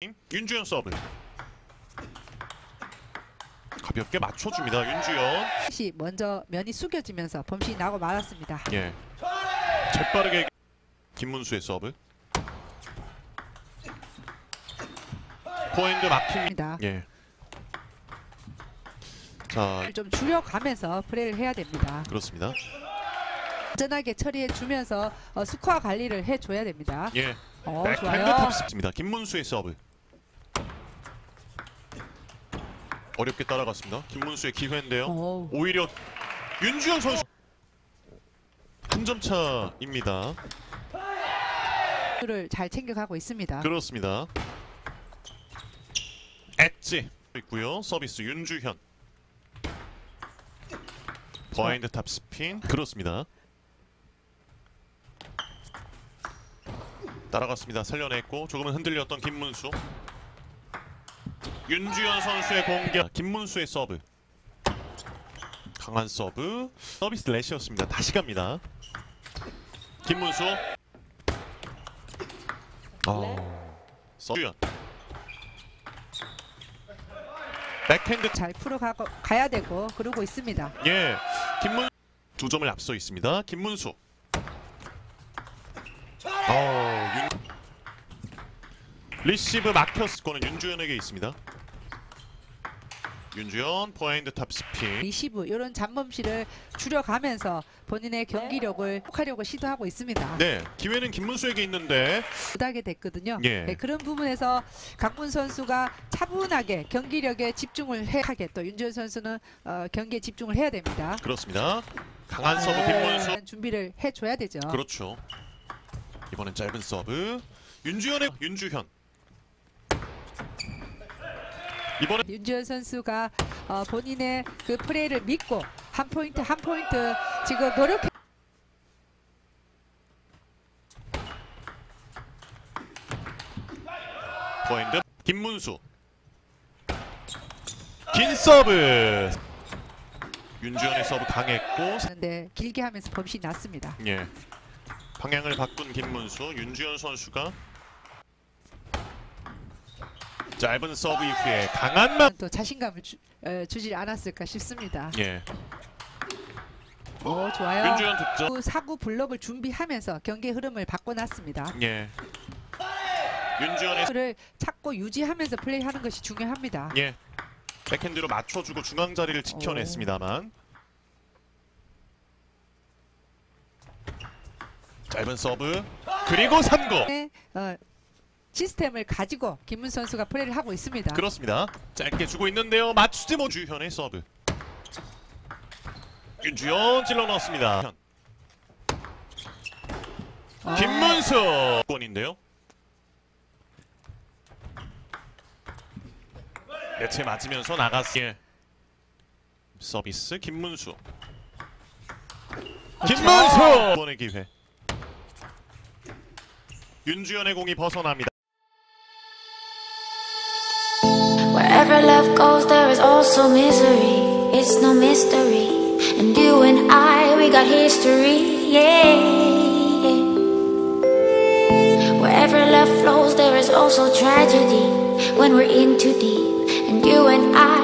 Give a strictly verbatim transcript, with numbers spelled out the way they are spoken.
윤주현 서브. 가볍게 맞춰줍니다. 윤주현. 다시 먼저 면이 숙여지면서 범실이 나고 말았습니다. 예. 재빠르게 김문수의 서브. 포핸드 막힙니다. 예. 자, 좀 줄여가면서 플레이를 해야 됩니다. 그렇습니다. 안전하게 처리해주면서 어, 스코어 관리를 해줘야 됩니다. 예. 어, 백핸드 좋아요. 탑스입니다. 김문수의 서브. 어렵게 따라갔습니다. 김문수의 기회인데요. 오. 오히려 윤주현 선수 한 점 차입니다. 를 잘 챙겨가고 있습니다. 그렇습니다. 엣지 있고요. 서비스 윤주현. 버하인드 탑 스핀. 그렇습니다. 따라갔습니다. 살려냈고 조금은 흔들렸던 김문수. 윤주현 선수의 공격. 김문수의 서브. 강한 서브. 서비스 렛이었습니다. 다시 갑니다. 김문수. 어. 서주현. 백핸드. 잘 풀어가고 가야 되고 그러고 있습니다. 예. 김문 두 점을 앞서 있습니다. 김문수. 어, 윤... 리시브 막혔을 거는 윤주현에게 있습니다. 윤주현 포핸드 탑 스핀. 리시브 이런 잡범실을 줄여가면서 본인의 경기력을 회복하려고 시도하고 있습니다. 네, 기회는 김문수에게 있는데 못하게 됐거든요. 예. 네, 그런 부분에서 강문 선수가 차분하게 경기력에 집중을 해 하게 또 윤주현 선수는 어, 경기에 집중을 해야 됩니다. 그렇습니다. 강한 서브 김문수. 준비를 해줘야 되죠. 그렇죠. 이번엔 짧은 서브. 윤주현의 윤주현. 이번에 윤주현 선수가 어, 본인의 그 플레이를 믿고 한 포인트 한 포인트 지금 노력해. 포핸드 김문수. 긴 서브. 윤주현의 서브 강했고. 하는데 길게 하면서 범실이 났습니다. 예. 방향을 바꾼 김문수. 윤주현 선수가 짧은 서브 이후에 강한 만. 또 자신감을 주, 어, 주지 않았을까 싶습니다. 예. 오, 좋아요. 윤주현 득점. 사구 블록을 준비하면서 경기의 흐름을 바꿔놨습니다. 예. 윤주현의 를 찾고 유지하면서 플레이하는 것이 중요합니다. 예. 백핸드로 맞춰주고 중앙 자리를 지켜냈습니다만. 짧은 서브 그리고 삼 구. 네, 어, 시스템을 가지고 김문 선수가 플레이를 하고 있습니다. 그렇습니다. 짧게 주고 있는데요. 맞추지 못. 주현의 서브. 윤주현 찔러 넣었습니다. 아. 김문수 권인데요. 네트에 맞으면서 나갔어요. 서비스 김문수. 김문수 이번의 기회. 윤주현의 공이 벗어납니다. Wherever love goes, there is also misery. It's no mystery. And you and I, we got history. Yeah. Wherever love flows, there is also tragedy. When we're in too deep. And you and I.